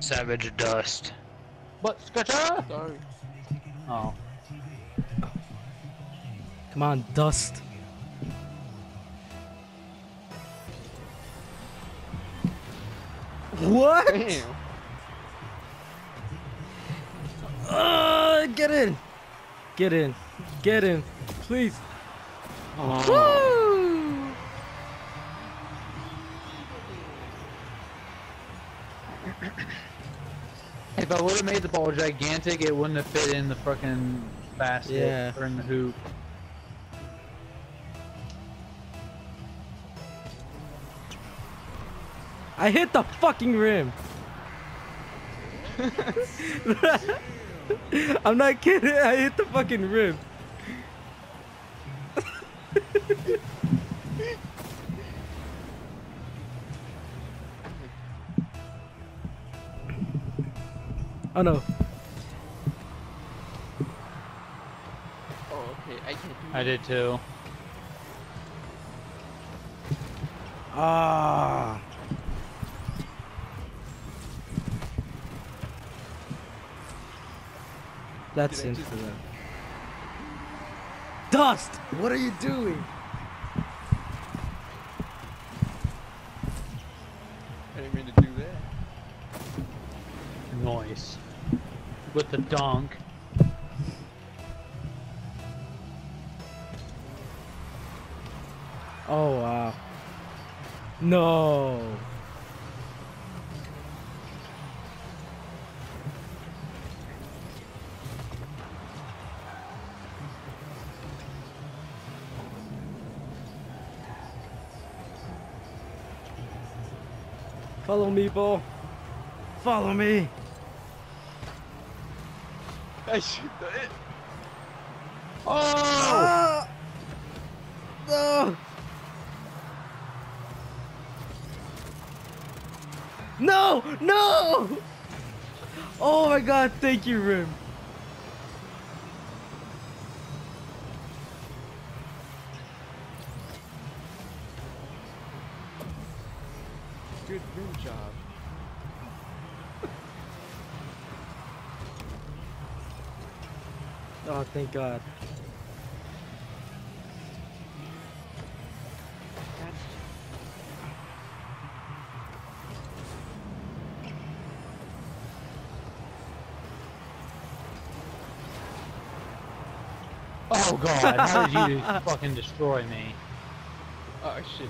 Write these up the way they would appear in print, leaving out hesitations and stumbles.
Savage dust. What? Scratcher? Sorry. Oh. Come on, dust. What? Damn. Get in. Get in. Get in. Please. Oh. Woo! If I would have made the ball gigantic, it wouldn't have fit in the fucking basket Yeah. or in the hoop. I hit the fucking rim. I'm not kidding. I hit the fucking rim. Oh no. Oh, okay. I can't do I did too. Ah. That's Did I in just- for them. Dust! What are you doing? I didn't mean to do that. Noise. With the dunk. Oh wow. No. Follow me, Bo. Follow me. I shoot it. Oh! Ah! No. No! No! Oh my god, thank you, Rim. Good rim job. Oh, thank god. Oh god, how did you fucking destroy me? Oh shit.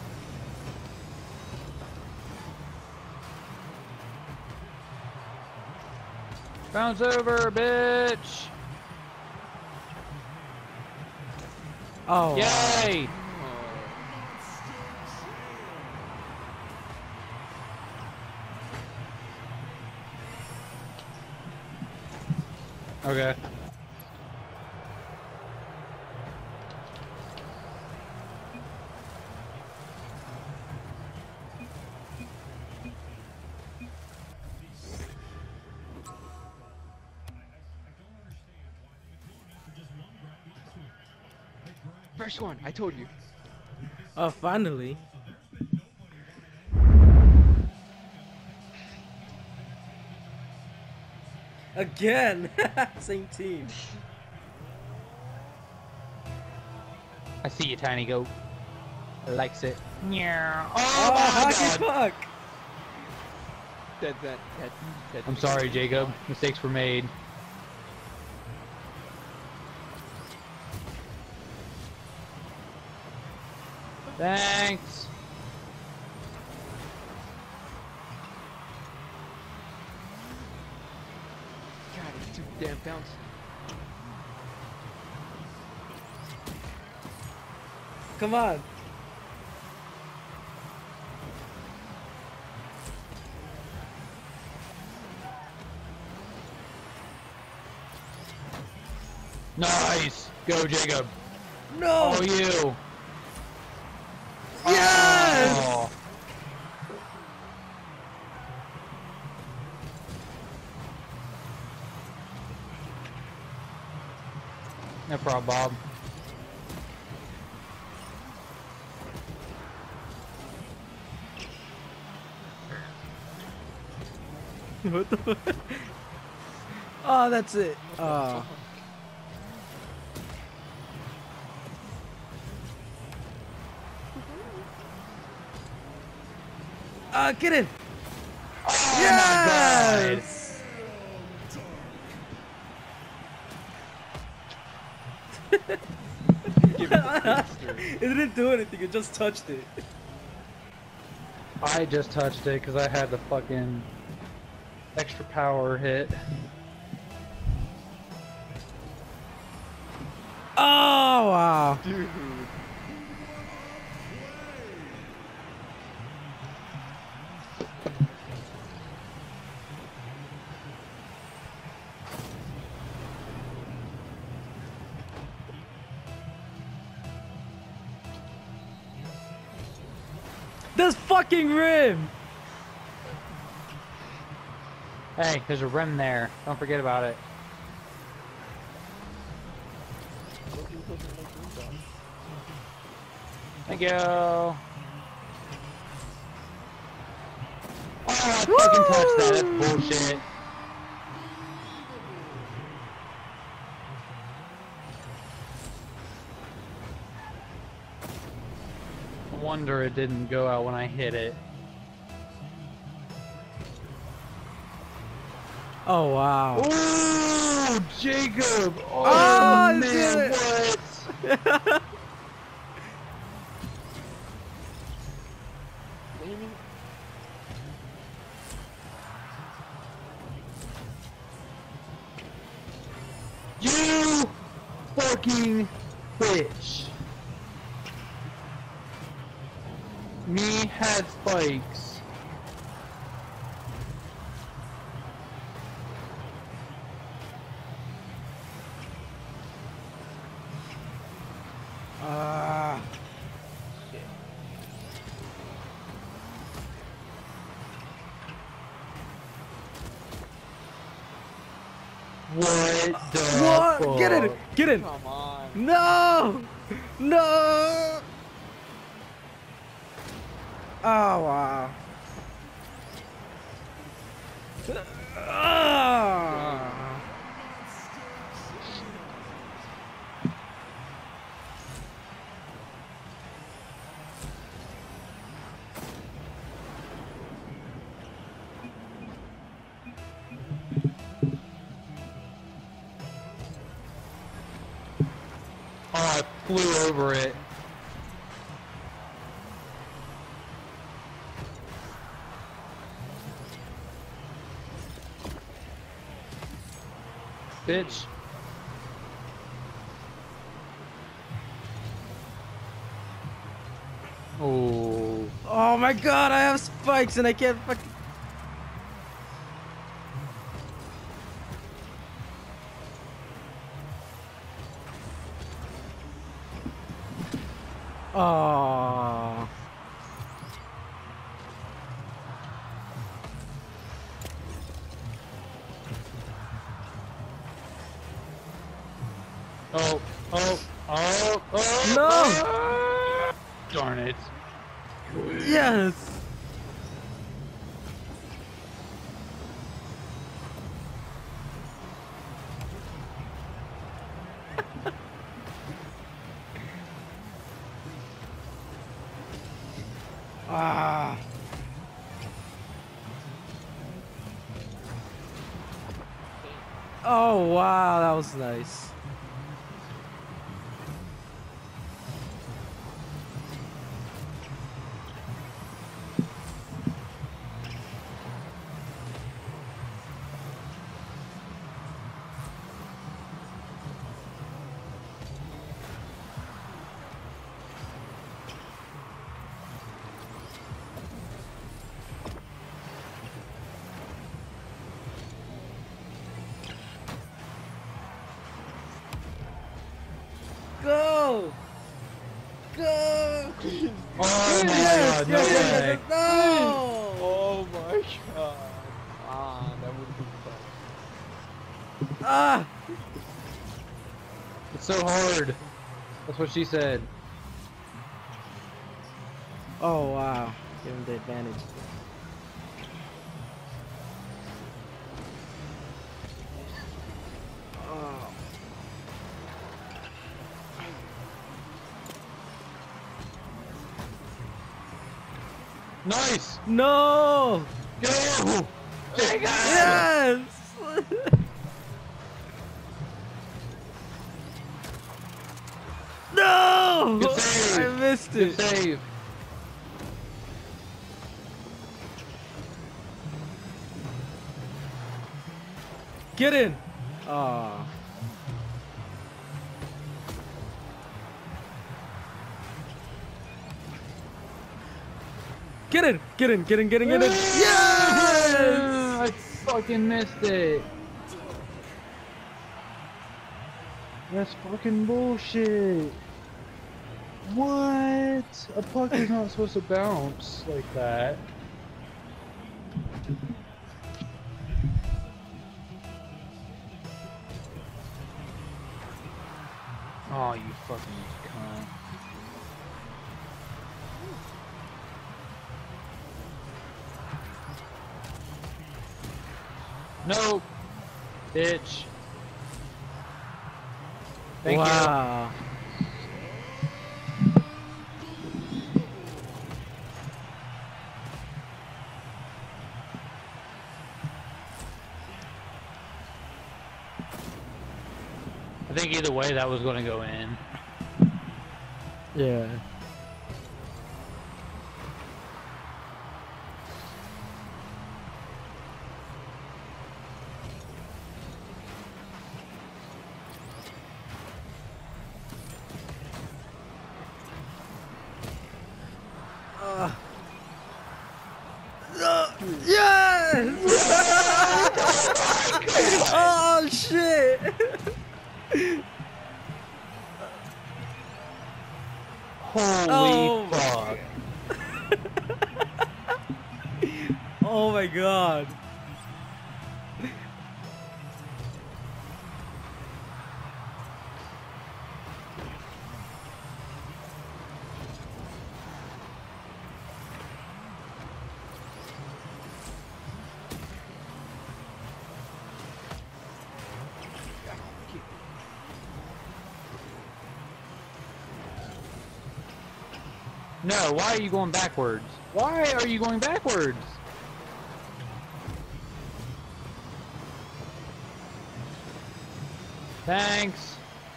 Bounce over, bitch! Oh. wow. Yay! Okay. First one, I told you. Oh, finally. Again. Same team. I see you, tiny goat. Likes it. Yeah. Oh, my hockey god! puck. That. I'm sorry, Jacob. Mistakes were made. Thanks. God, it's too damn bouncy. Come on. Nice. Go, Jacob. No. Oh, you. Yes. Oh. No problem, Bob. What the fuck? Oh, that's it. Oh. Get in! Oh Yes! Give it the blister. It didn't do anything, it just touched it. my god. I just touched it because I had the fucking extra power hit. Oh, wow. Dude. This fucking rim! Hey, there's a rim there. Don't forget about it. Thank you. Oh, I fucking touched that. That's bullshit. No wonder it didn't go out when I hit it. Oh, wow. Oh, Jacob! Oh, Oh, man, shit. what? You fucking bitch! Me had spikes. Ah. What the What? fuck? Get in! Get in! Come on. No! No! Oh, wow. Ah. Oh, I flew over it. Bitch. Oh. Oh my god, I have spikes and I can't fucking... Oh. Oh, oh, oh, oh, No! oh. Darn it. Yes! Ah. Oh wow, that was nice. Go! Go! Oh my Yes, god, no yes, yes, way. yes, no! Oh my god. Ah, that would have been fun. Ah! It's so hard. That's what she said. Oh wow, give him the advantage. Nice! No! Go! Jacob! Yes! No! Good save. I missed Good it. save. Get in. Ah. Get in. Get in. Get in. Get in. Get in. Yes! I fucking missed it. That's fucking bullshit. What? A puck is not supposed to bounce like that. Oh, you fucking cunt. No, bitch. Thank you. Wow. I think either way that was going to go in. Yeah. Yes! Oh shit! Holy fuck. Oh my god. No, why are you going backwards? Why are you going backwards? Thanks.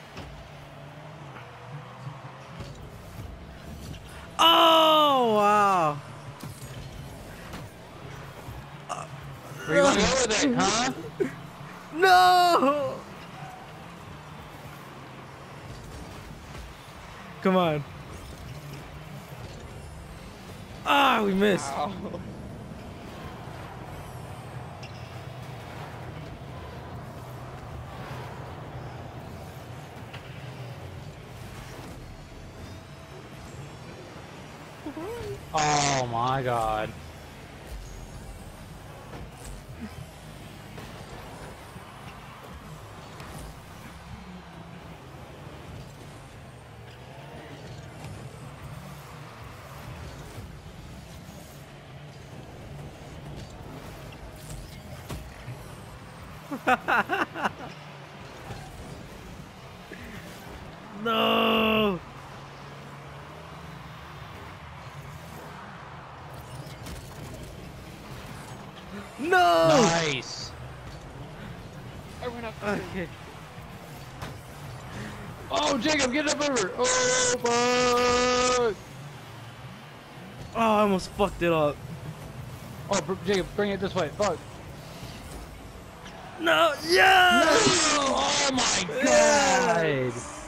Oh wow. Where you gonna go with it, huh? No! Come on. Ah, we missed. Ow. Oh my god. No! No! Nice. I went up. Okay. Oh, Jacob, get up over. Oh, fuck. Oh, I almost fucked it up. Oh, Jacob, bring it this way. Fuck. No! Yeah! No! Oh my god. Yes!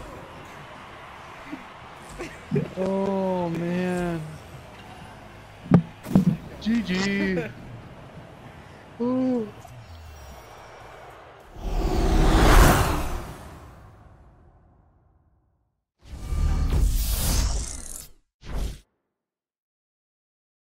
Oh man. GG. Ooh.